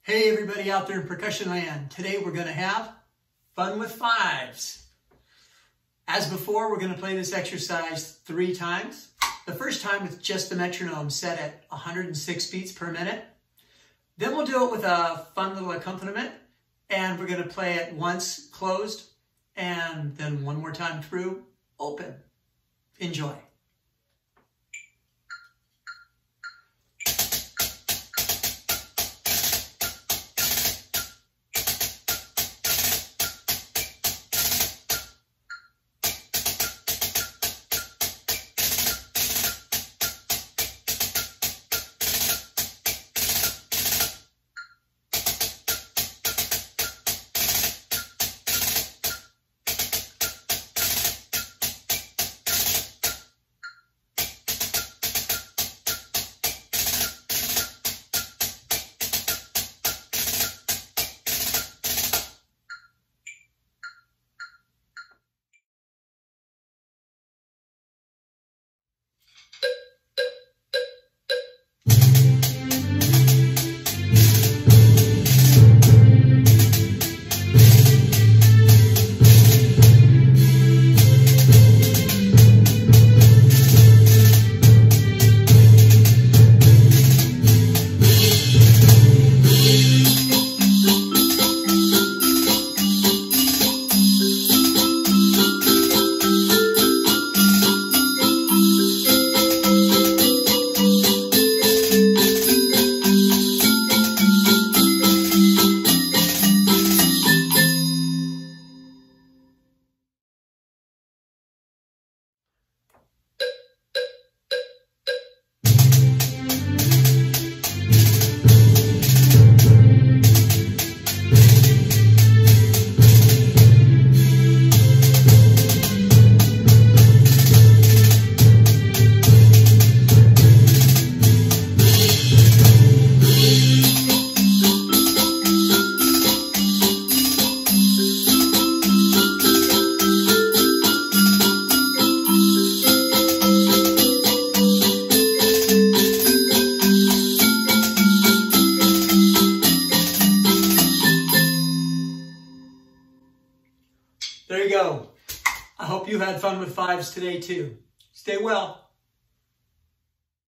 Hey everybody out there in percussion land. Today we're going to have fun with fives. As before, we're going to play this exercise 3 times. The first time with just the metronome set at 106 beats per minute. Then we'll do it with a fun little accompaniment, and we're going to play it once closed and then one more time through open. Enjoy. There you go. I hope you had fun with fives today too. Stay well.